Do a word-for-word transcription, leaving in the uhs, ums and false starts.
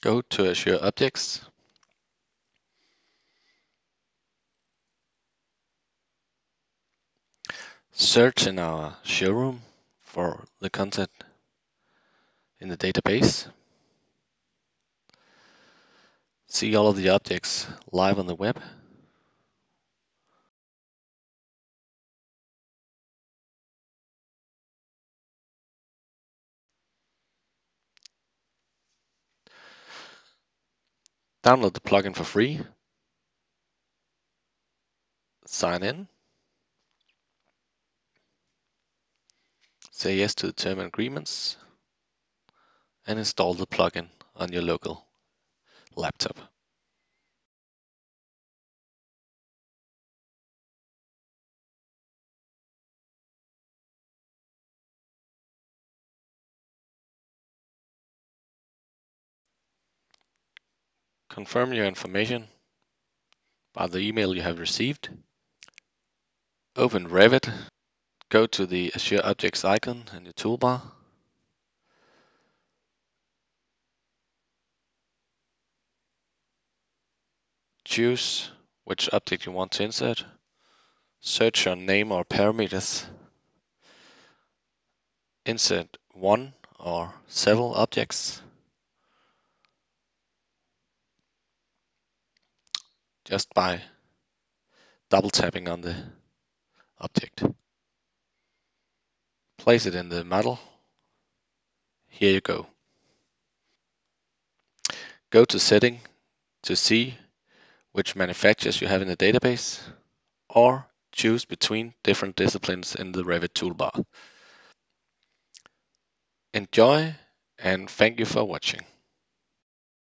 Go to AjourObjects. Search in our showroom for the content in the database. See all of the objects live on the web. Download the plugin for free. Sign in. Say yes to the term and agreements. And install the plugin on your local laptop. Confirm your information by the email you have received. Open Revit. Go to the AjourObjects icon in your toolbar. Choose which object you want to insert. Search your name or parameters. Insert one or several objects. Just by double tapping on the object. Place it in the model. Here you go. Go to Setting to see which manufacturers you have in the database, or choose between different disciplines in the Revit toolbar. Enjoy and thank you for watching.